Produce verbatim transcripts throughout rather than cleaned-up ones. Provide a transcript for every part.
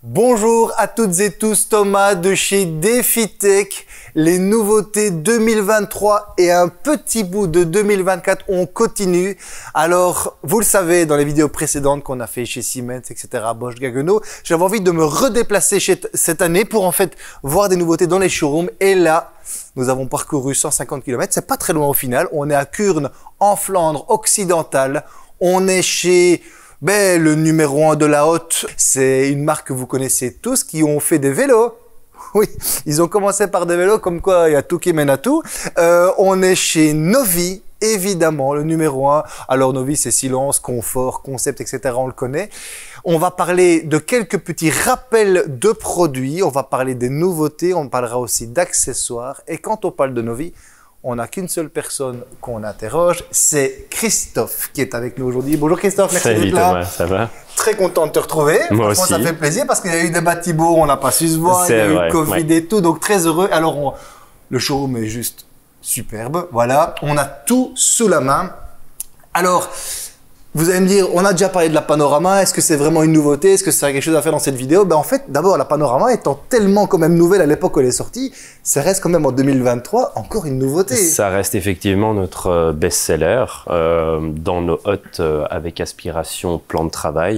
Bonjour à toutes et tous, Thomas de chez DefiTech. Les nouveautés deux mille vingt-trois et un petit bout de deux mille vingt-quatre, on continue. Alors, vous le savez, dans les vidéos précédentes qu'on a fait chez Siemens, et cetera, Bosch, Gaggenau, j'avais envie de me redéplacer chez cette année pour en fait voir des nouveautés dans les showrooms. Et là, nous avons parcouru cent cinquante kilomètres. C'est pas très loin au final. On est à Kuurne, en Flandre occidentale. On est chez... Ben, le numéro un de la Hotte, c'est une marque que vous connaissez tous qui ont fait des vélos. Oui, ils ont commencé par des vélos, comme quoi il y a tout qui mène à tout. Euh, on est chez Novi, évidemment, le numéro un. Alors Novi, c'est silence, confort, concept, et cetera. On le connaît. On va parler de quelques petits rappels de produits. On va parler des nouveautés. On parlera aussi d'accessoires. Et quand on parle de Novi, on n'a qu'une seule personne qu'on interroge, c'est Christophe qui est avec nous aujourd'hui. Bonjour Christophe, merci d'être là. Salut Thomas, ça va? Très content de te retrouver. Moi Franchement, aussi. ça fait plaisir parce qu'il y a eu des batibots, on n'a pas su se voir, il y a eu vrai, le Covid ouais. et tout, donc très heureux. Alors, on, le showroom est juste superbe, voilà. On a tout sous la main. Alors, vous allez me dire, on a déjà parlé de la Panorama, est-ce que c'est vraiment une nouveauté? Est-ce que ça a quelque chose à faire dans cette vidéo? Ben en fait, d'abord, la Panorama étant tellement quand même nouvelle à l'époque où elle est sortie, ça reste quand même en deux mille vingt-trois encore une nouveauté. Ça reste effectivement notre best-seller euh, dans nos Hottes euh, avec aspiration plan de travail.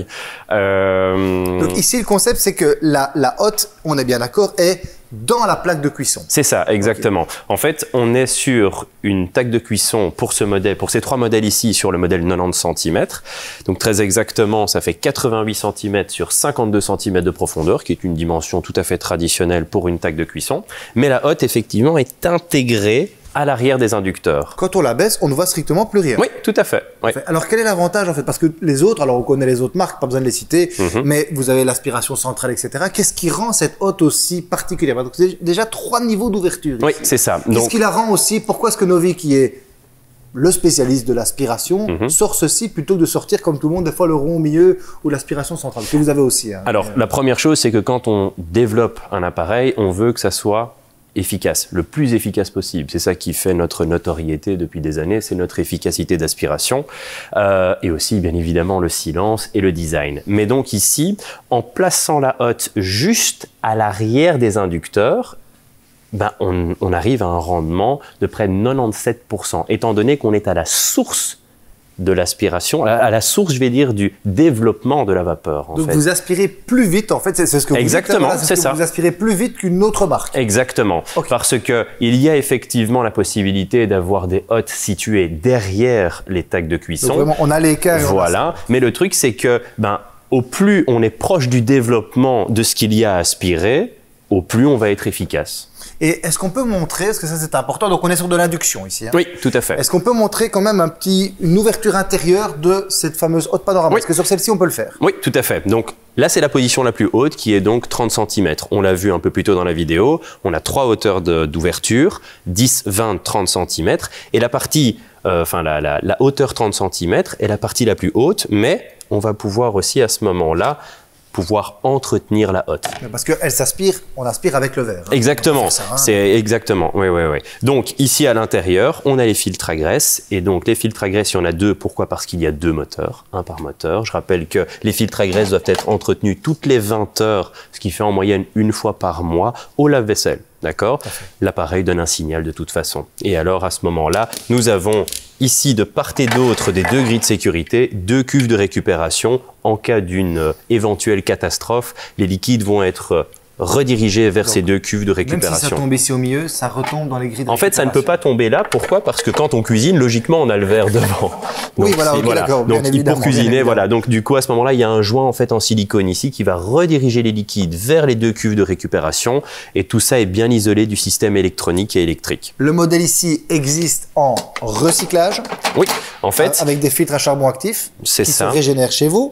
Euh... Donc ici, le concept, c'est que la, la Hotte, on est bien d'accord, est dans la plaque de cuisson. C'est ça, exactement. Okay. En fait, on est sur une plaque de cuisson pour ce modèle, pour ces trois modèles ici, sur le modèle quatre-vingt-dix centimètres. Donc très exactement, ça fait quatre-vingt-huit centimètres sur cinquante-deux centimètres de profondeur, qui est une dimension tout à fait traditionnelle pour une plaque de cuisson. Mais la Hotte, effectivement, est intégrée à l'arrière des inducteurs. Quand on la baisse, on ne voit strictement plus rien. Oui, tout à fait. Oui. Alors, quel est l'avantage en fait? Parce que les autres, alors on connaît les autres marques, pas besoin de les citer, mm-hmm. mais vous avez l'aspiration centrale, et cetera. Qu'est-ce qui rend cette Hotte aussi particulière? Donc, c'est déjà trois niveaux d'ouverture. Oui, c'est ça. Qu'est-ce Donc... qui la rend aussi? Pourquoi est-ce que Novi, qui est le spécialiste de l'aspiration, mm-hmm. sort ceci plutôt que de sortir comme tout le monde, des fois le rond au milieu ou l'aspiration centrale, que vous avez aussi. Hein. Alors, la première chose, c'est que quand on développe un appareil, on veut que ça soit efficace, le plus efficace possible. C'est ça qui fait notre notoriété depuis des années, c'est notre efficacité d'aspiration euh, et aussi bien évidemment le silence et le design. Mais donc ici, en plaçant la Hotte juste à l'arrière des inducteurs, ben on, on arrive à un rendement de près de quatre-vingt-dix-sept pour cent, étant donné qu'on est à la source de l'aspiration, à la source, je vais dire, du développement de la vapeur. En Donc fait. vous aspirez plus vite, en fait, c'est ce que vous Exactement, dites, c'est ça. Vous aspirez plus vite qu'une autre marque. Exactement, okay. Parce que il y a effectivement la possibilité d'avoir des Hottes situées derrière les tacs de cuisson. Donc vraiment, on a l'écart. Voilà, mais le truc c'est que, ben, au plus on est proche du développement de ce qu'il y a à aspirer, au plus on va être efficace. Et est-ce qu'on peut montrer, parce que ça c'est important, donc on est sur de l'induction ici. Hein. Oui, tout à fait. Est-ce qu'on peut montrer quand même un petit, une ouverture intérieure de cette fameuse Hotte Panorama? Oui. Parce que sur celle-ci on peut le faire. Oui, tout à fait. Donc là c'est la position la plus haute qui est donc trente centimètres. On l'a vu un peu plus tôt dans la vidéo, on a trois hauteurs d'ouverture, dix, vingt, trente centimètres. Et la partie, euh, enfin la, la, la hauteur trente centimètres est la partie la plus haute, mais on va pouvoir aussi à ce moment-là pouvoir entretenir la Hotte. Parce qu'elle s'aspire, on aspire avec le verre. Hein. Exactement, ça, hein. C'est exactement, oui, oui, oui. Donc ici à l'intérieur, on a les filtres à graisse, et donc les filtres à graisse, il y en a deux. Pourquoi? Parce qu'il y a deux moteurs, un par moteur. Je rappelle que les filtres à graisse doivent être entretenus toutes les vingt heures, ce qui fait en moyenne une fois par mois, au lave-vaisselle. D'accord? L'appareil donne un signal de toute façon. Et alors à ce moment-là, nous avons ici de part et d'autre des deux grilles de sécurité, deux cuves de récupération. En cas d'une euh, éventuelle catastrophe, les liquides vont être euh, redirigés vers Donc, ces deux cuves de récupération. Même si ça tombe ici au milieu, ça retombe dans les grilles de En fait, ça ne peut pas tomber là. Pourquoi? Parce que quand on cuisine, logiquement, on a le verre devant. Donc, oui, voilà, okay, voilà. d'accord. Donc, pour cuisiner, voilà. Donc, du coup, à ce moment-là, il y a un joint en fait en silicone ici qui va rediriger les liquides vers les deux cuves de récupération. Et tout ça est bien isolé du système électronique et électrique. Le modèle ici existe en recyclage. Oui, en fait. Avec des filtres à charbon actif. C'est qui ça. se régénèrent chez vous.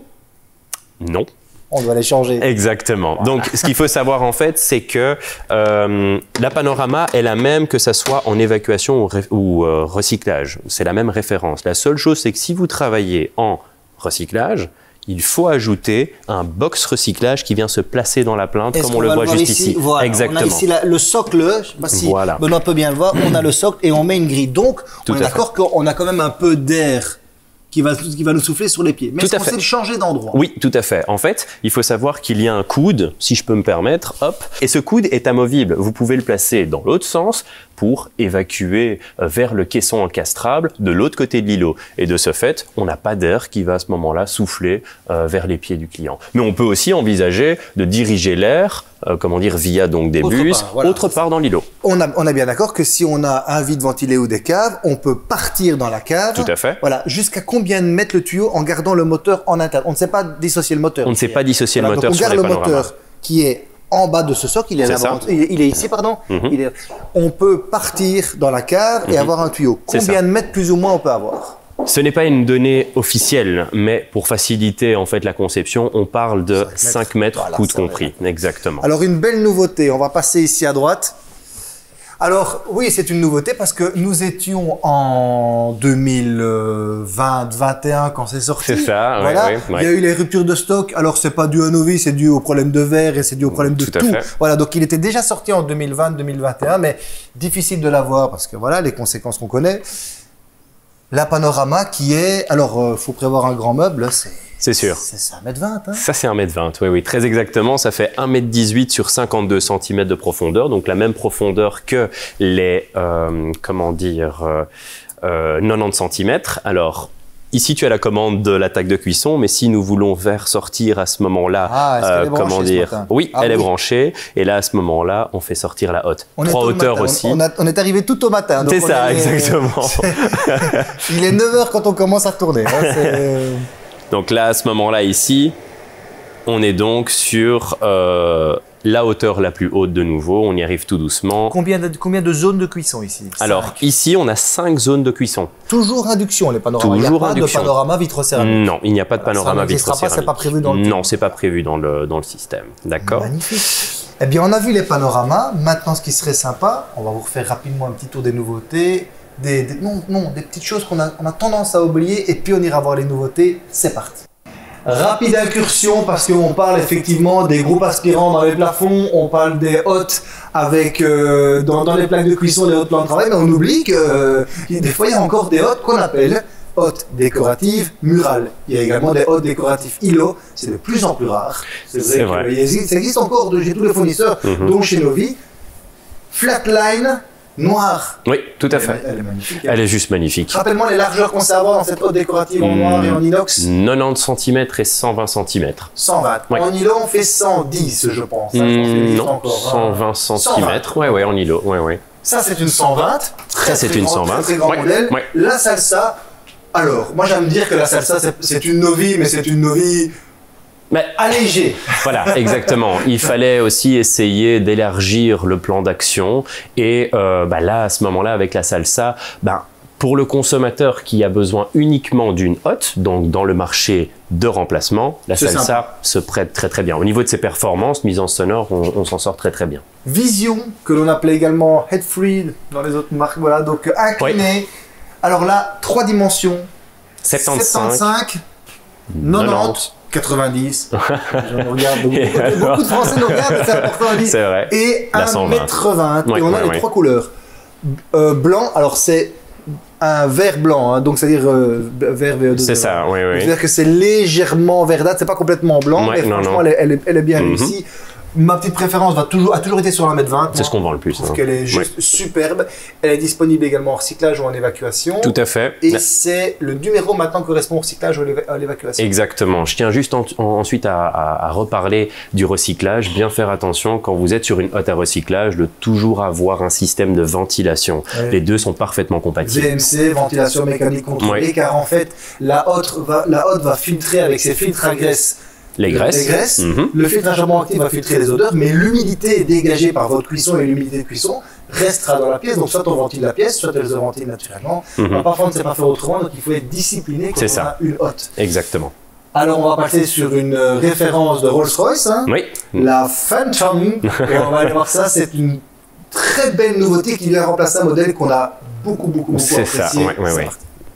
Non. On doit les changer. Exactement. Voilà. Donc, ce qu'il faut savoir en fait, c'est que euh, la Panorama est la même que ça soit en évacuation ou, ou euh, recyclage. C'est la même référence. La seule chose, c'est que si vous travaillez en recyclage, il faut ajouter un box recyclage qui vient se placer dans la plainte, comme on, on le voit juste ici. ici. Voilà. Exactement. On a ici la, le socle, je ne sais pas si voilà. Benoît peut bien le voir, on a le socle et on met une grille. Donc, Tout on est d'accord qu'on a quand même un peu d'air qui va, qui va nous souffler sur les pieds. Mais est-ce qu'on sait le changer d'endroit? Oui, tout à fait. En fait, il faut savoir qu'il y a un coude, si je peux me permettre, hop, et ce coude est amovible. Vous pouvez le placer dans l'autre sens pour évacuer vers le caisson encastrable de l'autre côté de l'îlot. Et de ce fait, on n'a pas d'air qui va à ce moment-là souffler euh, vers les pieds du client. Mais on peut aussi envisager de diriger l'air, euh, comment dire, via donc des autre bus, part, voilà. autre part dans l'îlot. On a, on a bien d'accord que si on a un vide ventilé ou des caves, on peut partir dans la cave. Tout à fait. Voilà. Jusqu'à combien de mètres le tuyau en gardant le moteur en interne? On ne sait pas dissocier le moteur. On ne sait pas dissocier voilà, le moteur donc on sur garde les le panoramas. moteur qui est en bas de ce socle, il est, là il est, il est ici, pardon. Mm-hmm. il est, on peut partir dans la cave et mm-hmm. avoir un tuyau. Combien de mètres plus ou moins on peut avoir? Ce n'est pas une donnée officielle, mais pour faciliter en fait la conception, on parle de cinq mètres, voilà, coude compris. Mètres. Exactement. Alors une belle nouveauté, on va passer ici à droite. Alors oui, c'est une nouveauté parce que nous étions en deux mille vingt vingt et un quand c'est sorti. C'est ça, voilà. oui, oui, oui. Il y a eu les ruptures de stock. Alors c'est pas dû à Novi, c'est dû au problème de verre et c'est dû au problème de tout. tout. Voilà, donc il était déjà sorti en deux mille vingt deux mille vingt et un, mais difficile de l'avoir parce que voilà les conséquences qu'on connaît. La Panorama qui est, alors euh, faut prévoir un grand meuble, c'est. C'est sûr. C'est un mètre vingt. Hein. Ça, c'est un mètre vingt, oui, oui, très exactement. Ça fait un mètre dix-huit sur cinquante-deux centimètres de profondeur, donc la même profondeur que les, euh, comment dire, euh, euh, quatre-vingt-dix centimètres. Alors, ici, tu as la commande de l'attaque de cuisson, mais si nous voulons faire sortir à ce moment-là, ah, euh, comment dire, oui, ah, elle oui. est branchée, et là, à ce moment-là, on fait sortir la hotte. On Trois hauteurs aussi. On, on, a, on est arrivé tout au matin. C'est ça, est, exactement. Il est neuf heures quand on commence à tourner. Hein, donc là, à ce moment-là, ici, on est donc sur euh, la hauteur la plus haute de nouveau. On y arrive tout doucement. Combien de, combien de zones de cuisson ici? Alors, cinq. Ici, on a cinq zones de cuisson. Toujours induction, les panoramas. Toujours il n'y a pas induction. de panorama vitrocéramique. Non, il n'y a pas de voilà, panorama vitrocéramique. C'est pas prévu dans le Non, c'est pas prévu dans le, dans le système. D'accord. Magnifique. Eh bien, on a vu les panoramas. Maintenant, ce qui serait sympa, on va vous refaire rapidement un petit tour des nouveautés. Des, des, non, non, des petites choses qu'on a, on a tendance à oublier et puis on ira voir les nouveautés. C'est parti. Rapide incursion parce qu'on parle effectivement des groupes aspirants dans les plafonds, on parle des hottes avec euh, dans, dans les plaques de cuisson, des hottes plans de travail, mais on oublie que euh, des fois il y a encore des hottes qu'on appelle hottes décoratives murales. Il y a également des hottes décoratives îlots, c'est de plus en plus rare. C'est vrai. vrai. Existe, ça existe encore de chez tous les fournisseurs, mm-hmm. dont chez Novi. Flatline. Noir. Oui, tout à fait. Elle, elle est magnifique. Elle est juste magnifique. Rappelle-moi les largeurs qu'on sait avoir dans cette hotte décorative en noir et en inox. quatre-vingt-dix centimètres et cent vingt centimètres. cent vingt. Oui. En îlot, on fait cent dix, je pense. Mmh, je pense non, encore, cent vingt hein. centimètres. Oui, oui, en îlot. Ouais, ouais. Ça, c'est une cent vingt. Très, Ça, c'est une cent vingt. Très, très grand ouais, modèle. Ouais. La salsa. Alors, moi, j'aime dire que la salsa, c'est une Novi, mais c'est une Novi. Mais allégé. Voilà, exactement. Il fallait aussi essayer d'élargir le plan d'action. Et euh, bah là, à ce moment-là, avec la salsa, bah, pour le consommateur qui a besoin uniquement d'une hotte, donc dans le marché de remplacement, la salsa sympa. se prête très très bien. Au niveau de ses performances, mise en sonore, on, on s'en sort très très bien. Vision, que l'on appelait également head free dans les autres marques, voilà, donc incliné. Oui. Alors là, trois dimensions. soixante-quinze, soixante-quinze, quatre-vingt-dix. quatre-vingt-dix. Je regarde, beaucoup, beaucoup de Français nous regardent, c'est important à dire. C'est vrai. Et un mètre vingt. Ouais, et on a ouais, les ouais. trois couleurs. Euh, blanc, alors c'est un vert blanc, hein, donc c'est-à-dire euh, vert V O deux. C'est ça, oui, oui. C'est-à-dire que c'est légèrement verdâtre, c'est pas complètement blanc, ouais, mais non, franchement, non. Elle, est, elle, est, elle est bien mm-hmm. réussie. Ma petite préférence va toujours, a toujours été sur un mètre vingt. C'est ce qu'on vend le plus. Je trouve hein. qu'elle est juste ouais. superbe. Elle est disponible également en recyclage ou en évacuation. Tout à fait. Et c'est le numéro maintenant correspond au recyclage ou à l'évacuation. Exactement. Je tiens juste en, en, ensuite à, à, à reparler du recyclage. Bien faire attention quand vous êtes sur une hotte à recyclage de toujours avoir un système de ventilation. Ouais. Les deux sont parfaitement compatibles. V M C, ventilation mécanique contrôlée, ouais. car en fait, la hotte va, la hotte va filtrer avec ses filtres à graisse. Les graisses. Les graisses. Mm-hmm. Le filtre à charbon actif va filtrer les odeurs, mais l'humidité dégagée par votre cuisson et l'humidité de cuisson restera dans la pièce. Donc, soit on ventile la pièce, soit elle se ventile naturellement. Mm-hmm. Alors, parfois, on ne sait pas faire autrement, donc il faut être discipliné quand on ça. a une hotte. Exactement. Alors, on va passer sur une référence de Rolls-Royce, hein, oui. la Phantom. Et on va aller voir ça. C'est une très belle nouveauté qui vient remplacer un modèle qu'on a beaucoup, beaucoup, beaucoup apprécié. C'est ça, oui, oui, oui.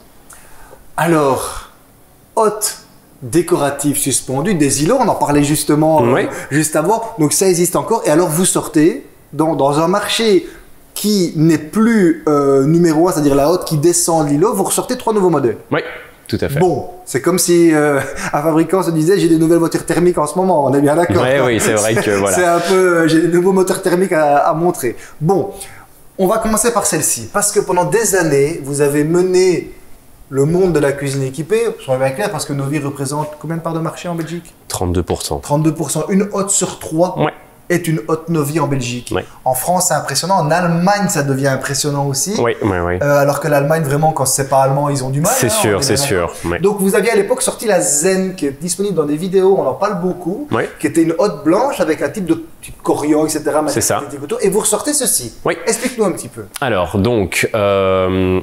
Alors, hotte décorative suspendue, des îlots, on en parlait justement oui. euh, juste avant, donc ça existe encore. Et alors vous sortez dans, dans un marché qui n'est plus euh, numéro un, c'est-à-dire la hotte qui descend de l'îlot, vous ressortez trois nouveaux modèles. Oui. tout à fait. Bon, c'est comme si euh, un fabricant se disait j'ai des nouvelles voitures thermiques en ce moment, on est bien d'accord. Ouais, oui, c'est vrai que voilà. C'est un peu, euh, j'ai des nouveaux moteurs thermiques à, à montrer. Bon, on va commencer par celle-ci, parce que pendant des années, vous avez mené le monde de la cuisine équipée, soyons bien clairs, parce que Novy représente combien de parts de marché en Belgique? trente-deux pour cent. trente-deux pour cent. Une hotte sur trois. Ouais. Est une hotte Novy en Belgique. Ouais. En France, c'est impressionnant. En Allemagne, ça devient impressionnant aussi. Oui, oui, oui. Euh, alors que l'Allemagne, vraiment, quand c'est pas allemand, ils ont du mal. C'est hein, sûr, c'est sûr. Ouais. Donc, vous aviez à l'époque sorti la Zen, qui est disponible dans des vidéos, on en parle beaucoup, Oui. qui était une hotte blanche avec un type de type corian, et cetera. C'est ça. Et vous ressortez ceci. Oui. Explique-nous un petit peu. Alors, donc, euh,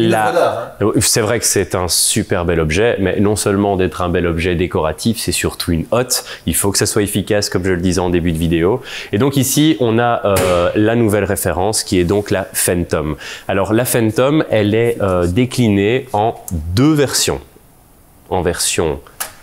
la... hein. c'est vrai que c'est un super bel objet, mais non seulement d'être un bel objet décoratif, c'est surtout une hotte. Il faut que ça soit efficace, comme je le disais en début de vidéo. Et donc ici, on a euh, la nouvelle référence qui est donc la Phantom. Alors, la Phantom, elle est euh, déclinée en deux versions. En version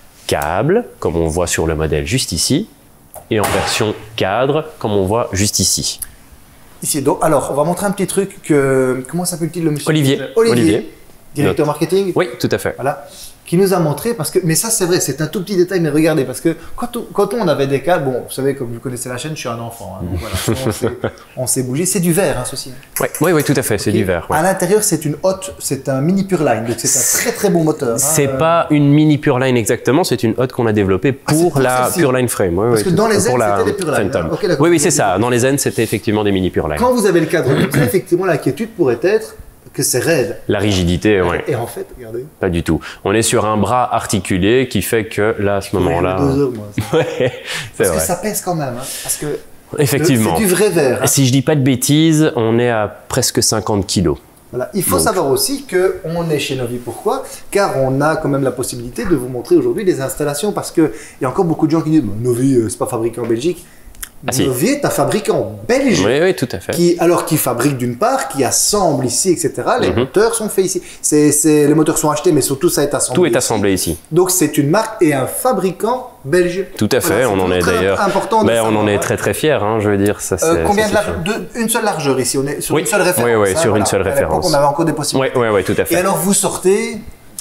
câble, comme on voit sur le modèle juste ici, et en version cadre, comme on voit juste ici. Ici, donc, alors, on va montrer un petit truc que, comment s'appelle-t-il le monsieur? Olivier. Olivier, Olivier. directeur Notre... marketing. Oui, tout à fait. Voilà, qui nous a montré, parce que, mais ça c'est vrai, c'est un tout petit détail, mais regardez, parce que quand on, quand on avait des câbles, bon, vous savez, comme vous connaissez la chaîne, je suis un enfant, hein, donc voilà, on s'est bougé, c'est du verre, hein, ceci. Oui, oui, oui, tout à fait, c'est Okay. du verre. Ouais. À l'intérieur, c'est une hotte, c'est un mini Pureline, donc c'est un très très bon moteur. C'est hein, pas une mini Pureline exactement, c'est une hotte qu'on a développée pour pour la celle-ci. Pureline Frame. Oui, Parce oui, que dans les pour Zen, la c'était des Pureline, Phantom. hein. Ok, d'accord. oui, oui, c'est ça. Dans les Zen, c'était effectivement des mini Pureline. Quand vous avez le cadre vitré, effectivement, l'inquiétude pourrait être que c'est raide. La rigidité, oui. Et en fait, regardez. Pas du tout. On est sur un bras articulé qui fait que là, à ce moment-là. Deux heures, moi. ça. Ouais, c'est Parce vrai. que ça pèse quand même, hein, parce que Effectivement. c'est du vrai verre. hein. Si je dis pas de bêtises, on est à presque cinquante kilos. Voilà. Il faut Donc. savoir aussi qu'on est chez Novy. Pourquoi? Car on a quand même la possibilité de vous montrer aujourd'hui des installations, parce qu'il y a encore beaucoup de gens qui disent « Novy, euh, c'est pas fabriqué en Belgique ». Ah, si. Novy est un fabricant belge. Oui, oui, tout à fait. Qui, alors qui fabrique d'une part, qui assemble ici, et cetera. Les Mhm. moteurs sont faits ici. C'est, c'est, les moteurs sont achetés, mais surtout ça est assemblé. Tout est ici. assemblé ici. Donc c'est une marque et un fabricant belge. Tout à fait. Voilà, on en c'est est très d'ailleurs. important de Ben, on en savoir, est hein. très très fiers. Hein, je veux dire, ça. Euh, c'est- combien ça, de, c'est lar- sûr. de- une seule largeur ici, on est sur Oui. une seule référence. Oui, oui, hein, sur une seule À l'époque, référence. on avait encore des possibilités. Oui, oui, oui, tout à Et fait. alors vous sortez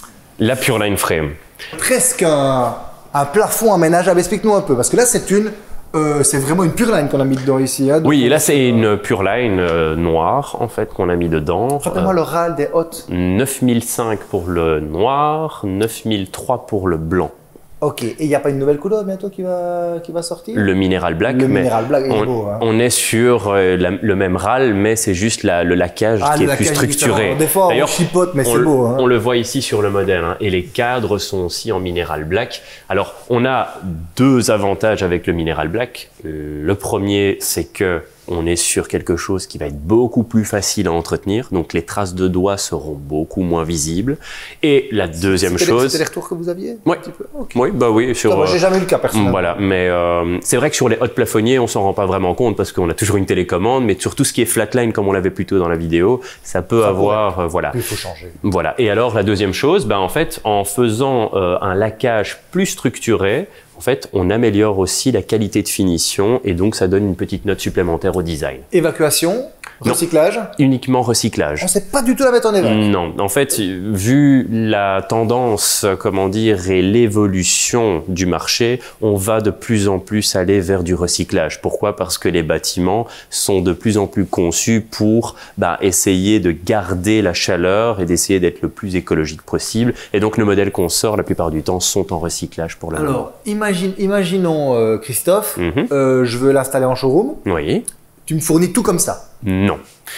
La Pureline Frame. presque un, un plafond aménageable. Explique-nous un peu, parce que là c'est une, euh, c'est vraiment une Pureline qu'on a mis dedans ici. Hein, donc Oui, on- là c'est une Pureline euh, noire en fait qu'on a mis dedans. Rappelle-moi Euh, le râle des hottes. neuf mille cinq pour le noir, neuf mille trois pour le blanc. Ok, et il n'y a pas une nouvelle couleur bientôt qui va, qui va sortir? Le minéral black, Le mais minéral black, il est on, beau, hein. on est sur euh, la- le même râle, mais c'est juste la- le laquage Ah, qui le est plus laquage est structuré. différent. Des fois, on D'ailleurs, chipote, mais on c'est le- beau, hein. On le voit ici sur le modèle, hein, et les cadres sont aussi en minéral black. Alors, on a deux avantages avec le minéral black. Le premier, c'est que on est sur quelque chose qui va être beaucoup plus facile à entretenir, donc les traces de doigts seront beaucoup moins visibles. Et la deuxième C'était les- chose, C'était les retours que vous aviez? Ouais. un petit peu Ok. oui, bah oui, sur. Non, moi, euh, j'ai jamais eu le cas personnellement. Voilà, mais euh, c'est vrai que sur les hautes plafonniers, on s'en rend pas vraiment compte parce qu'on a toujours une télécommande, mais sur tout ce qui est flatline, comme on l'avait plus tôt dans la vidéo, ça peut Ça avoir, euh, voilà. Il faut changer. Voilà. Et alors la deuxième chose, ben en fait, en faisant euh, un laquage plus structuré, en fait, on améliore aussi la qualité de finition et donc ça donne une petite note supplémentaire au design. Évacuation, Non. recyclage. Uniquement recyclage. On ne sait pas du tout la mettre en évac. Non, en fait, vu la tendance, comment dire, et l'évolution du marché, on va de plus en plus aller vers du recyclage. Pourquoi? Parce que les bâtiments sont de plus en plus conçus pour bah, essayer de garder la chaleur et d'essayer d'être le plus écologique possible. Et donc, le modèle qu'on sort, la plupart du temps, sont en recyclage pour le moment. Alors, imagine, imaginons euh, Christophe, Mhm. euh, je veux l'installer en showroom. Oui. Tu me fournis tout comme ça. Non.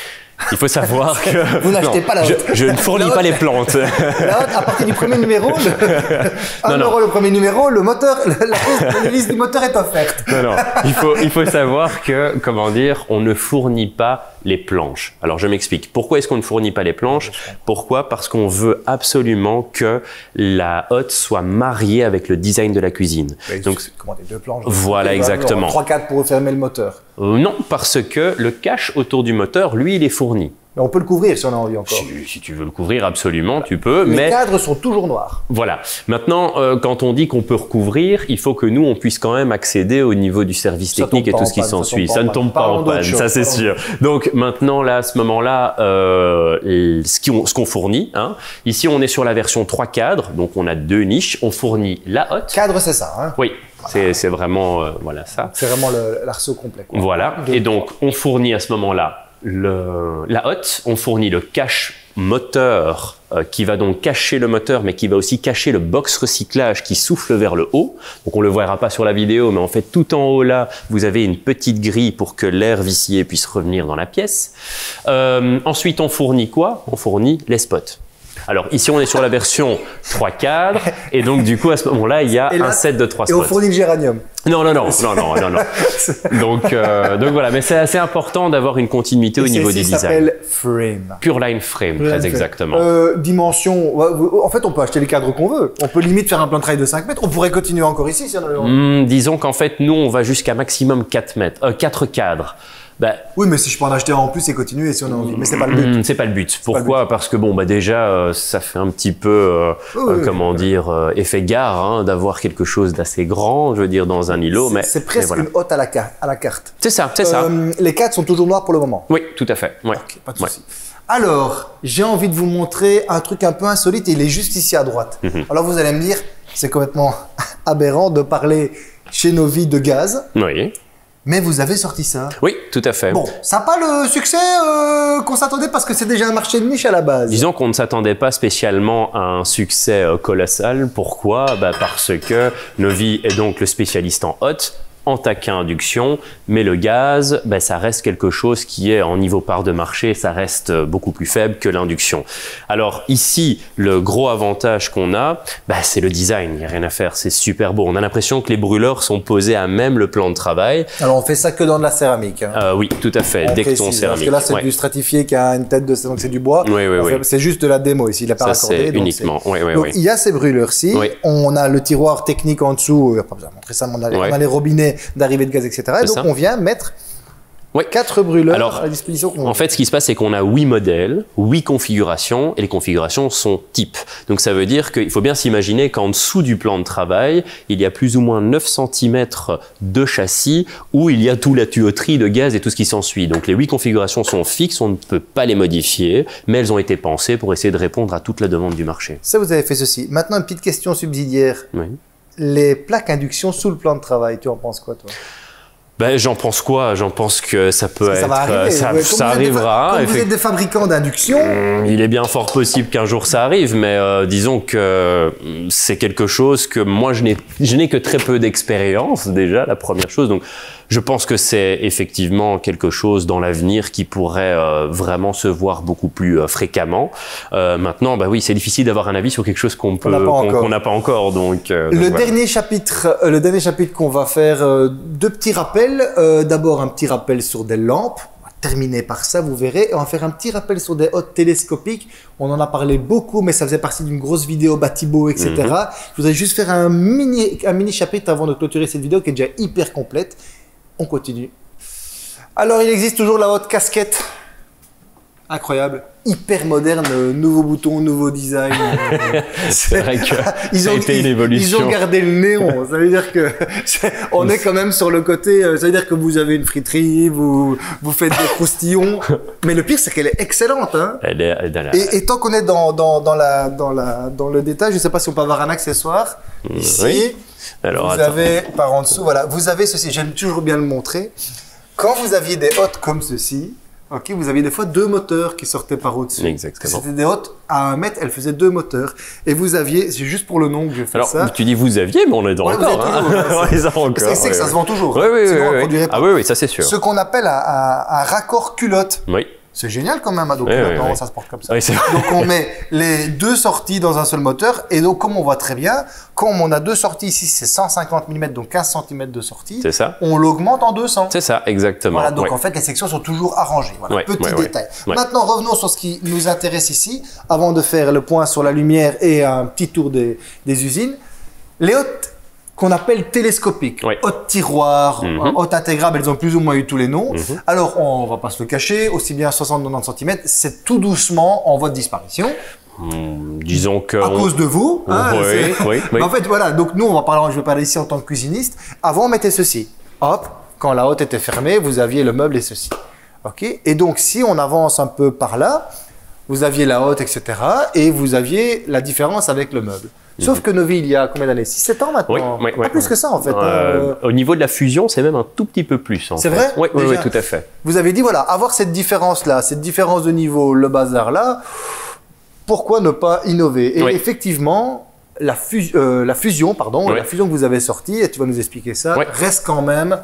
Il faut savoir que... Vous n'achetez Non, pas la je, haute. je ne fournis La pas haute. les plantes. Là, à partir du premier numéro, le... un Non, non. euro le premier numéro, le moteur, la, la, la liste du moteur est offerte. Non, non. Il faut, il faut savoir que, comment dire, on ne fournit pas les planches. Alors, je m'explique. Pourquoi est-ce qu'on ne fournit pas les planches? Pourquoi? Parce qu'on veut absolument que la hotte soit mariée avec le design de la cuisine. Donc, Comment deux planches? Voilà, exactement. trois quatre pour refermer le moteur. euh, non, parce que le cache autour du moteur, lui, il est fourni fourni. Mais on peut le couvrir si on a envie encore. Si, si tu veux le couvrir, absolument, tu peux. Les mais cadres sont toujours noirs. Voilà. Maintenant, euh, quand on dit qu'on peut recouvrir, il faut que nous, on puisse quand même accéder au niveau du service Ça technique et tout ce qui s'ensuit. Ça ne tombe pas en panne, ça c'est sûr. Donc maintenant, là, à ce moment-là, euh, ce qu'on ce qu'on fournit, hein, ici on est sur la version trois cadres, donc on a deux niches. On fournit la hotte. Cadre, c'est ça. Hein. Oui. Voilà. C'est vraiment euh, voilà ça. C'est vraiment l'arceau complet. Quoi. Voilà. Deux, et donc, on fournit à ce moment-là le, la hotte, on fournit le cache moteur euh, qui va donc cacher le moteur, mais qui va aussi cacher le box recyclage qui souffle vers le haut. Donc on le verra pas sur la vidéo, mais en fait tout en haut là, vous avez une petite grille pour que l'air vicié puisse revenir dans la pièce. Euh, ensuite, on fournit quoi? On fournit les spots. Alors ici on est sur la version trois cadres et donc du coup à ce moment-là il y a là, un set de trois spots. Et on fournit le géranium. Non non non non non non non. Donc euh, donc voilà, mais c'est assez important d'avoir une continuité et au niveau du design. Ça s'appelle frame. Pure line frame, Pure très line exactement. Euh, dimension. En fait on peut acheter les cadres qu'on veut. On peut limite faire un plan de travail de cinq mètres. On pourrait continuer encore ici si on a. Mmh, disons qu'en fait nous on va jusqu'à maximum quatre mètres, euh, quatre cadres. Bah, oui, mais si je peux en acheter un en plus et continuer si on a envie. Mais c'est pas le but. C'est pas le but. Pourquoi? Le but. Parce que bon, bah déjà, euh, ça fait un petit peu, euh, oui, euh, oui, comment oui. dire, euh, effet gare hein, d'avoir quelque chose d'assez grand, je veux dire, dans un îlot. Mais c'est presque mais voilà. une hotte à la, à la carte. C'est ça, c'est euh, ça. Les cadres sont toujours noirs pour le moment. Oui, tout à fait. Ouais. Okay, pas de souci. Ouais. Alors, j'ai envie de vous montrer un truc un peu insolite et il est juste ici à droite. Mm-hmm. Alors vous allez me dire, c'est complètement aberrant de parler chez Novi de gaz. Oui. Mais vous avez sorti ça. Oui, tout à fait. Bon, ça n'a pas le succès euh, qu'on s'attendait parce que c'est déjà un marché de niche à la base. Disons qu'on ne s'attendait pas spécialement à un succès euh, colossal. Pourquoi? Bah parce que Novi est donc le spécialiste en hotte, en taquet induction, mais le gaz, bah, ça reste quelque chose qui est en niveau part de marché, ça reste beaucoup plus faible que l'induction. Alors ici, le gros avantage qu'on a, bah, c'est le design, il n'y a rien à faire, c'est super beau. On a l'impression que les brûleurs sont posés à même le plan de travail. Alors on fait ça que dans de la céramique. Hein. Euh, oui, tout à fait, decton céramique. Parce que là c'est ouais. du stratifié qui a une tête de, donc c'est du bois. Oui, oui, oui. C'est juste de la démo ici, il n'a pas ça, raccordé. C'est uniquement, oui, oui, donc oui. il y a ces brûleurs-ci, oui. On a le tiroir technique en dessous, on a pas besoin de montrer ça, mais on a, ouais. on a les robinets d'arrivée de gaz, et cetera. Et donc, ça. On vient mettre ouais. quatre brûleurs Alors, à la disposition. En fait, ce qui se passe, c'est qu'on a huit modèles, huit configurations, et les configurations sont types. Donc, ça veut dire qu'il faut bien s'imaginer qu'en dessous du plan de travail, il y a plus ou moins neuf centimètres de châssis où il y a toute la tuyauterie de gaz et tout ce qui s'ensuit. Donc, les huit configurations sont fixes, on ne peut pas les modifier, mais elles ont été pensées pour essayer de répondre à toute la demande du marché. Ça, vous avez fait ceci. Maintenant, une petite question subsidiaire. Oui. Les plaques induction sous le plan de travail, tu en penses quoi, toi? Ben, j'en pense quoi? J'en pense que ça peut que ça être, va arriver. ça, ouais, ça arrivera. Comme vous êtes des fabricants d'induction, mmh, il est bien fort possible qu'un jour ça arrive, mais euh, disons que c'est quelque chose que moi je n'ai, je n'ai que très peu d'expérience déjà, la première chose. Donc, je pense que c'est effectivement quelque chose dans l'avenir qui pourrait euh, vraiment se voir beaucoup plus euh, fréquemment. Euh, maintenant, bah oui, c'est difficile d'avoir un avis sur quelque chose qu'on peut, qu'on qu'on n'a pas encore. Donc, euh, le donc, voilà. dernier chapitre, euh, le dernier chapitre qu'on va faire, euh, deux petits rappels. Euh, D'abord, un petit rappel sur des lampes. On va terminer par ça, vous verrez. Et on va faire un petit rappel sur des hottes télescopiques. On en a parlé beaucoup, mais ça faisait partie d'une grosse vidéo Batibo, et cetera. Mm-hmm. Je voudrais juste faire un mini, un mini chapitre avant de clôturer cette vidéo qui est déjà hyper complète. On continue. Alors, il existe toujours la hotte casquette. Incroyable. Hyper moderne, nouveau bouton, nouveau design. C'est vrai que ils ça ont, a été une évolution. Ils ont gardé le néon. Ça veut dire que est, on est quand même sur le côté. Ça veut dire que vous avez une friterie, vous vous faites des croustillons. Mais le pire, c'est qu'elle est excellente. Hein. Elle est, elle est la... et, et tant qu'on est dans dans dans la dans la dans le détail, je ne sais pas si on peut avoir un accessoire ici. Oui. Alors, vous attends. avez par en dessous, voilà, vous avez ceci. J'aime toujours bien le montrer. Quand vous aviez des hottes comme ceci. Ok, vous aviez des fois deux moteurs qui sortaient par au-dessus. Exactement. C'était des hottes à un mètre, elles faisaient deux moteurs. Et vous aviez, c'est juste pour le nom que je fais Alors, ça. tu dis vous aviez, mais on est dans ouais, encore. Hein. Toujours, ouais, ça encore. C'est ouais, que ça ouais. se vend toujours. Oui, oui, Sinon, oui. on oui. Ah oui, oui, ça c'est sûr. Ce qu'on appelle un, un, un raccord culotte. Oui. C'est génial quand même, hein, donc oui, maintenant oui, oui. ça se porte comme ça. Oui, donc on met les deux sorties dans un seul moteur et donc comme on voit très bien, comme on a deux sorties ici, c'est cent cinquante millimètres, donc quinze centimètres de sortie. C'est ça. On l'augmente en deux cents. C'est ça, exactement. Voilà, donc oui. en fait les sections sont toujours arrangées. Voilà, oui, petit oui, détail. Oui. Maintenant revenons sur ce qui nous intéresse ici, avant de faire le point sur la lumière et un petit tour des, des usines. Les hottes qu'on appelle télescopiques. Oui. Haute tiroir, Mm-hmm. haute intégrable, elles ont plus ou moins eu tous les noms. Mm-hmm. Alors, on va pas se le cacher, aussi bien soixante à quatre-vingts centimètres, c'est tout doucement en voie de disparition. Hum, disons que... À on- cause de vous. hein, Oui, c'est- oui, oui. Mais en fait, voilà. Donc, nous, on va parler, je vais parler ici en tant que cuisiniste. Avant, on mettait ceci. Hop, quand la hotte était fermée, vous aviez le meuble et ceci. OK? Et donc, si on avance un peu par là, vous aviez la hotte, et cetera. Et vous aviez la différence avec le meuble. Sauf que Novi, il y a combien d'années? six sept ans Oui, maintenant? oui, Pas oui. plus que ça, en fait. Euh, Euh, Au niveau de la fusion, c'est même un tout petit peu plus. en C'est fait. vrai Oui, oui, oui, Déjà. tout à fait. Vous avez dit, voilà, avoir cette différence-là, cette différence de niveau, le bazar-là, pourquoi ne pas innover? Et Oui. effectivement, la, fus- euh, la fusion, pardon, Oui. la fusion que vous avez sortie, et tu vas nous expliquer ça, Oui. reste quand même...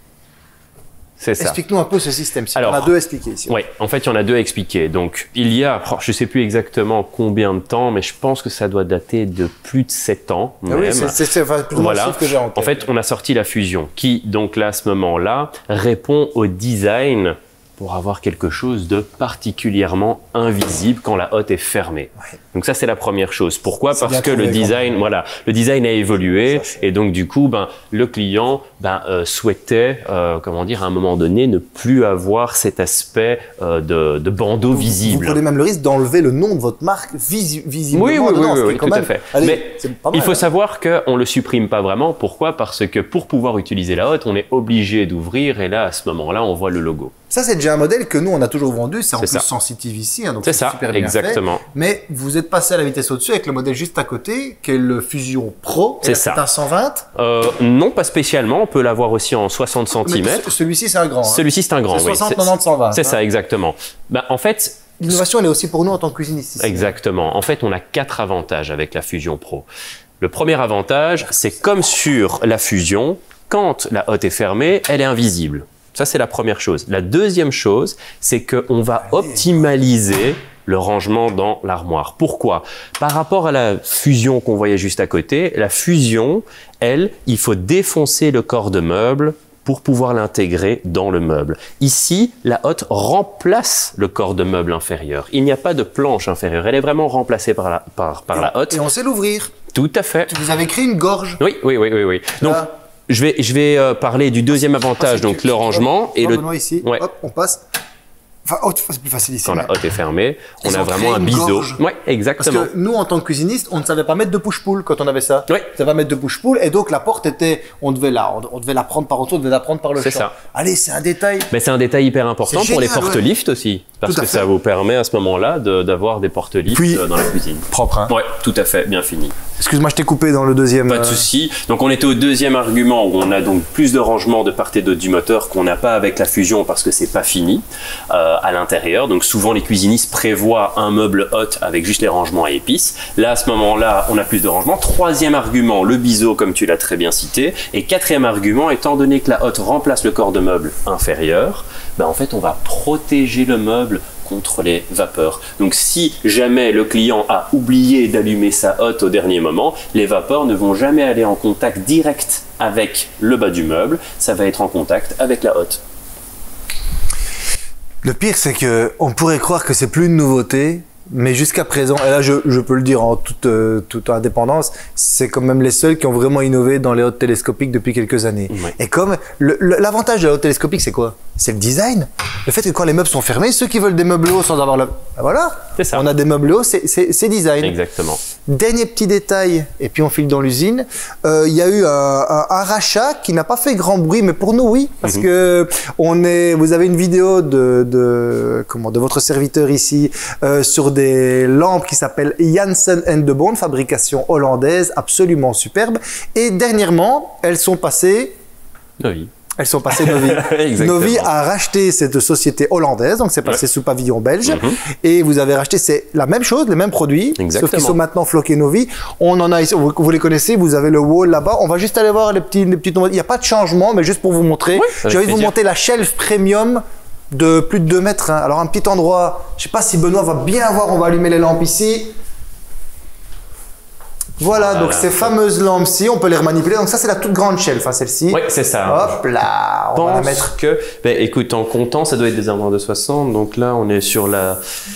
C'est ça. Explique-nous un peu ce système-ci. Alors, On a deux à expliquer ici. Oui, en fait, il y en a deux à expliquer. Donc, il y a, oh, je ne sais plus exactement combien de temps, mais je pense que ça doit dater de plus de sept ans Ah même. oui, c'est- c'est c'est- enfin, plus ou moins le Voilà. chiffre que j'ai en tête. En fait, on a sorti la fusion qui, donc là, à ce moment-là, répond au design pour avoir quelque chose de particulièrement invisible quand la hotte est fermée. Ouais. Donc ça, c'est la première chose. Pourquoi? C'est Parce bien que trouvé, le quand design, même. voilà, le design a évolué Ça, c'est- et donc du coup, ben, le client ben, euh, souhaitait, euh, comment dire, à un moment donné, ne plus avoir cet aspect euh, de, de bandeau Vous visible. prenez même le risque d'enlever le nom de votre marque visu- visiblement. Oui, oui, dedans, oui, ce qui oui, est quand tout à même- fait. Allez, Mais c'est pas il mal, faut hein. savoir qu'on ne le supprime pas vraiment. Pourquoi? Parce que pour pouvoir utiliser la hotte, on est obligé d'ouvrir et là, à ce moment-là, on voit le logo. Ça, c'est déjà un modèle que nous, on a toujours vendu. C'est en C'est plus ça. sensitive ici. Hein, donc C'est ça, super bien exactement. fait. Mais vous êtes passé à la vitesse au-dessus avec le modèle juste à côté, qui est le Fusion Pro. C'est Et là, ça. C'est un cent vingt. Euh, non, pas spécialement. On peut l'avoir aussi en soixante Mais centimètres. ce- celui-ci, c'est un grand. hein. Celui-ci, c'est un grand. C'est oui. soixante, quatre-vingts, cent vingt. C'est hein. ça, exactement. Ben, en fait, L'innovation, elle est aussi pour nous en tant que cuisinistes. ici. Exactement. En fait, on a quatre avantages avec la Fusion Pro. Le premier avantage, c'est comme sur la Fusion, quand la hotte est fermée, elle est invisible. Ça, c'est la première chose. La deuxième chose, c'est qu'on va optimaliser le rangement dans l'armoire. Pourquoi? Par rapport à la Fusion qu'on voyait juste à côté, la Fusion, elle, il faut défoncer le corps de meuble pour pouvoir l'intégrer dans le meuble. Ici, la hotte remplace le corps de meuble inférieur. Il n'y a pas de planche inférieure. Elle est vraiment remplacée par la, par, par Et la on- hotte. Et on sait l'ouvrir. Tout à fait. Vous avez créé une gorge. Oui, oui, oui, oui, oui. Donc, Là. je vais, je vais euh, parler du deuxième avantage, Ah, c'est- donc tu- le tu- rangement hop, et hop, le Benoît, ici. Ouais. Hop, on passe. Enfin, oh, c'est plus facile ici. quand mais- la hotte est fermée, Ils on a ont vraiment créé un une biseau. gorge. Ouais, Parce exactement. que nous, en tant que cuisinistes, on ne savait pas mettre de push-pull quand on avait ça. Oui. On ne savait pas mettre de push-pull. Et donc, la porte était, on devait la, on, on devait la prendre par en dessous, on devait la prendre par le C'est champ. ça. Allez, c'est un détail. Mais c'est un détail hyper important C'est pour les génial, porte-lifts aussi, parce Tout à que fait. ça vous permet à ce moment-là de- d'avoir des porte-lifts Puis- euh, dans la cuisine. Propre, hein. Ouais, tout à fait, bien fini. Excuse-moi, je t'ai coupé dans le deuxième. Pas de euh, souci. Donc on était au deuxième argument où on a donc plus de rangement de part et d'autre du moteur qu'on n'a pas avec la Fusion parce que c'est pas fini euh, à l'intérieur. Donc souvent les cuisinistes prévoient un meuble hot avec juste les rangements à épices. Là à ce moment-là on a plus de rangement. Troisième argument, le biseau comme tu l'as très bien cité. Et quatrième argument, étant donné que la hotte remplace le corps de meuble inférieur, ben en fait on va protéger le meuble contre les vapeurs. Donc si jamais le client a oublié d'allumer sa hotte au dernier moment, les vapeurs ne vont jamais aller en contact direct avec le bas du meuble, ça va être en contact avec la hotte. Le pire, c'est que on pourrait croire que c'est plus une nouveauté, mais jusqu'à présent, et là je, je peux le dire en toute, euh, toute indépendance, c'est quand même les seuls qui ont vraiment innové dans les hottes télescopiques depuis quelques années. Ouais. Et comme le- le- l'avantage de la hotte télescopique, c'est quoi? C'est le design. Le fait que quand les meubles sont fermés, ceux qui veulent des meubles hauts sans avoir le... Ben voilà, C'est ça. on a des meubles hauts, c'est c'est- c'est design. Exactement. Dernier petit détail, et puis on file dans l'usine. Euh, Il y a eu un, un- un rachat qui n'a pas fait grand bruit, mais pour nous, oui, parce Mhm. que on est. Vous avez une vidéo de, de comment de votre serviteur ici euh, sur des lampes qui s'appellent Janssen and de Bond, fabrication hollandaise, absolument superbe. Et dernièrement, elles sont passées. Oui. Elles sont passées Novi. Exactement. Novi a racheté cette société hollandaise, donc c'est passé Ouais. sous pavillon belge. Mhm. Et vous avez racheté, c'est la même chose, les mêmes produits, Exactement. sauf qu'ils sont maintenant floqués Novi. On en a ici, vous, vous les connaissez, vous avez le wall là-bas. On va juste aller voir les petits, les petits. Il n'y a pas de changement, mais juste pour vous montrer. Oui, J'ai avec envie de vous plaisir. montrer la shelf premium de plus de deux mètres. hein. Alors un petit endroit, je sais pas si Benoît va bien voir, on va allumer les lampes ici. Voilà, donc Voilà. ces fameuses lampes-ci, on peut les remanipuler. Donc ça, c'est la toute grande shelf, hein, celle-ci. Oui, c'est ça. Hop là, Je on va la pense mettre. que, ben, écoute, en comptant, ça doit être des armoires de soixante. Donc là, on est sur la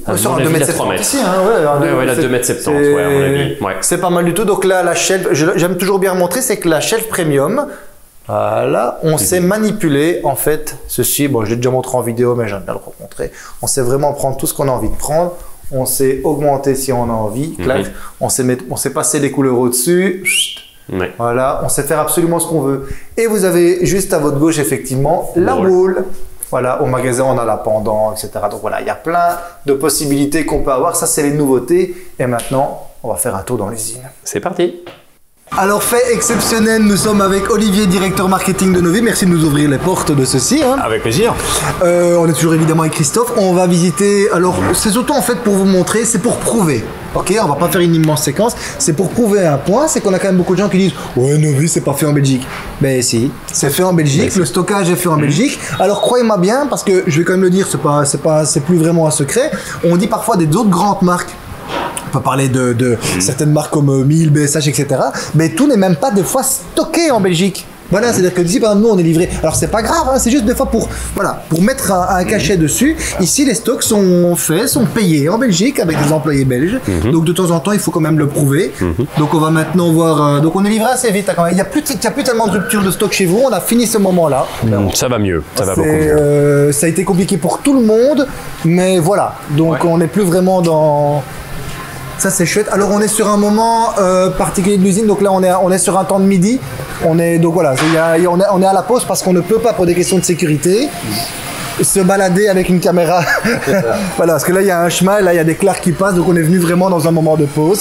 On sort à deux mètres soixante-dix ici, hein, ouais. Ouais, ouais, là, deux mètres soixante-dix, ouais, à mon avis. Ouais. C'est pas mal du tout. Donc là, la shelf, j'aime toujours bien montrer, c'est que la shelf premium, voilà, on sait manipuler, en fait, ceci. Bon, je l'ai déjà montré en vidéo, mais j'aime bien le rencontrer. On sait vraiment prendre tout ce qu'on a envie de prendre. On sait augmenter si on a envie. Clac. Mm-hmm. On sait mettre, on sait passer les couleurs au-dessus. Ouais. Voilà, on sait faire absolument ce qu'on veut. Et vous avez juste à votre gauche, effectivement, la boule. boule. Voilà, au magasin, on a la pendant, et cetera. Donc voilà, il y a plein de possibilités qu'on peut avoir. Ça, c'est les nouveautés. Et maintenant, on va faire un tour dans l'usine. C'est parti. Alors, fait exceptionnel, nous sommes avec Olivier, directeur marketing de Novi. Merci de nous ouvrir les portes de ceci. Hein. Avec plaisir. Euh, on est toujours évidemment avec Christophe. On va visiter. Alors, c'est surtout en fait pour vous montrer, c'est pour prouver. Ok, on va pas faire une immense séquence. C'est pour prouver un point, c'est qu'on a quand même beaucoup de gens qui disent ouais, Novi, c'est pas fait en Belgique. Mais si, c'est fait en Belgique. Mais le stockage est fait en mmh. Belgique. Alors croyez-moi bien, parce que je vais quand même le dire, c'est pas, c'est pas, c'est plus vraiment un secret. On dit parfois des autres grandes marques. On peut parler de, de mmh. certaines marques comme Miele, B S H, et cetera. Mais tout n'est même pas des fois stocké en Belgique. Voilà, c'est-à-dire que ici, par exemple, nous, on est livré. Alors, c'est pas grave, hein, c'est juste des fois pour, voilà, pour mettre un, un cachet mmh. dessus. Ici, les stocks sont faits, sont payés en Belgique avec des employés belges. Mmh. Donc, de temps en temps, il faut quand même le prouver. Mmh. Donc, on va maintenant voir. Euh, donc, on est livré assez vite. Hein, quand même. Il n'y a, a plus tellement de rupture de stock chez vous. On a fini ce moment-là. Mmh. Ça va mieux. Ça va beaucoup mieux. Euh, ça a été compliqué pour tout le monde. Mais voilà. Donc, ouais. on n'est plus vraiment dans. Ça c'est chouette. Alors on est sur un moment euh, particulier de l'usine, donc là on est, on est sur un temps de midi. On est donc voilà, y a, y a, on, est, on est à la pause parce qu'on ne peut pas pour des questions de sécurité se balader avec une caméra. Voilà, parce que là il y a un chemin, là il y a des clairs qui passent, donc on est venu vraiment dans un moment de pause.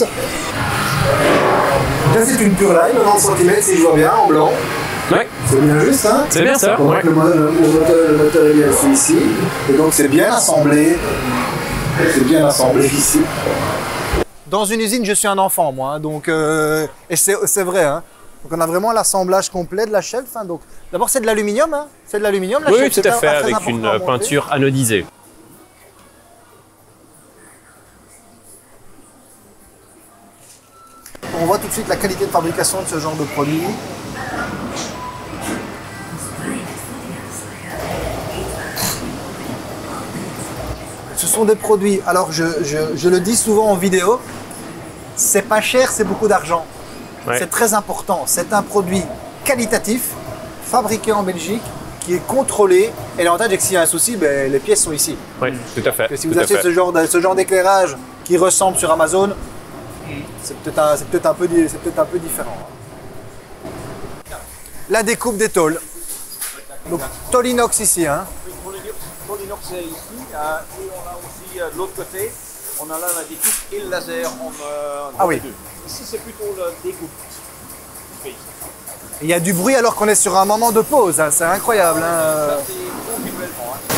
Là c'est une pure line, quatre-vingts centimètres si je vois bien, en blanc. Ouais. C'est bien juste, hein. C'est bien ça. Ouais. Le, le, moteur, le moteur est bien fait ici, et donc c'est bien assemblé. C'est bien assemblé ici. Dans une usine, je suis un enfant, moi, hein, donc euh, et c'est vrai. Hein. Donc on a vraiment l'assemblage complet de la shelf. Hein, donc d'abord c'est de l'aluminium, hein. C'est de l'aluminium. La oui, shelf, tout à fait, avec une peinture anodisée. On voit tout de suite la qualité de fabrication de ce genre de produit. Ce sont des produits, alors je, je, je le dis souvent en vidéo, c'est pas cher, c'est beaucoup d'argent. Ouais. C'est très important. C'est un produit qualitatif, fabriqué en Belgique, qui est contrôlé. Et l'avantage est que s'il y a un souci, ben, les pièces sont ici. Oui, tout à fait. Et si vous achetez ce genre, ce genre d'éclairage qui ressemble sur Amazon, c'est peut-être un, c'est peut-être un peu, c'est peut-être un peu différent. La découpe des tôles. Donc, tôle inox ici, hein. Tôle inox c'est ici, euh, et on a aussi euh, de l'autre côté, on a là la découpe et le laser en, euh, en ah oui. deux. Ici c'est plutôt la découpe. Il y a du bruit alors qu'on est sur un moment de pause, hein. C'est incroyable. Hein. Ça c'est continuellement. Hein.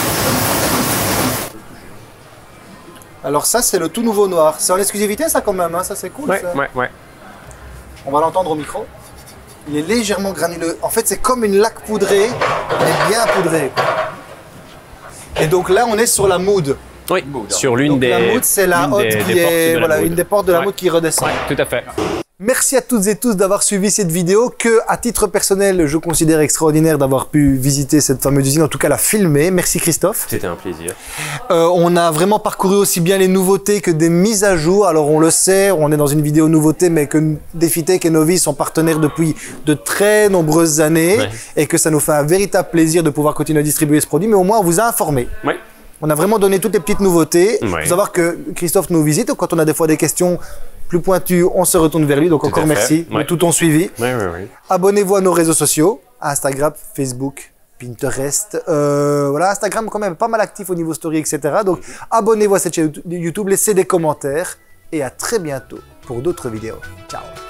Alors ça c'est le tout nouveau noir. C'est en exclusivité ça quand même, hein. Ça c'est cool. Ouais, ça. ouais, ouais. On va l'entendre au micro. Il est légèrement granuleux. En fait c'est comme une laque poudrée, mais bien poudrée. Et donc là, on est sur la mood. Oui, sur l'une des. La mood, c'est la haute qui des est, de voilà, une des portes de la ouais. mood qui redescend. Ouais, tout à fait. Merci à toutes et tous d'avoir suivi cette vidéo que, à titre personnel, je considère extraordinaire d'avoir pu visiter cette fameuse usine, en tout cas la filmer. Merci Christophe. C'était un plaisir. Euh, on a vraiment parcouru aussi bien les nouveautés que des mises à jour. Alors on le sait, on est dans une vidéo nouveauté, mais que Defitech et Novi sont partenaires depuis de très nombreuses années ouais. et que ça nous fait un véritable plaisir de pouvoir continuer à distribuer ce produit, mais au moins on vous a informé. Oui. On a vraiment donné toutes les petites nouveautés. Il ouais. faut savoir que Christophe nous visite, quand on a des fois des questions plus pointues, on se retourne vers lui. Donc tout encore merci ouais. de tout ton suivi. Ouais, ouais, ouais. Abonnez-vous à nos réseaux sociaux, Instagram, Facebook, Pinterest. Euh, voilà, Instagram quand même pas mal actif au niveau story, et cetera. Donc mm-hmm. abonnez-vous à cette chaîne YouTube, laissez des commentaires et à très bientôt pour d'autres vidéos. Ciao.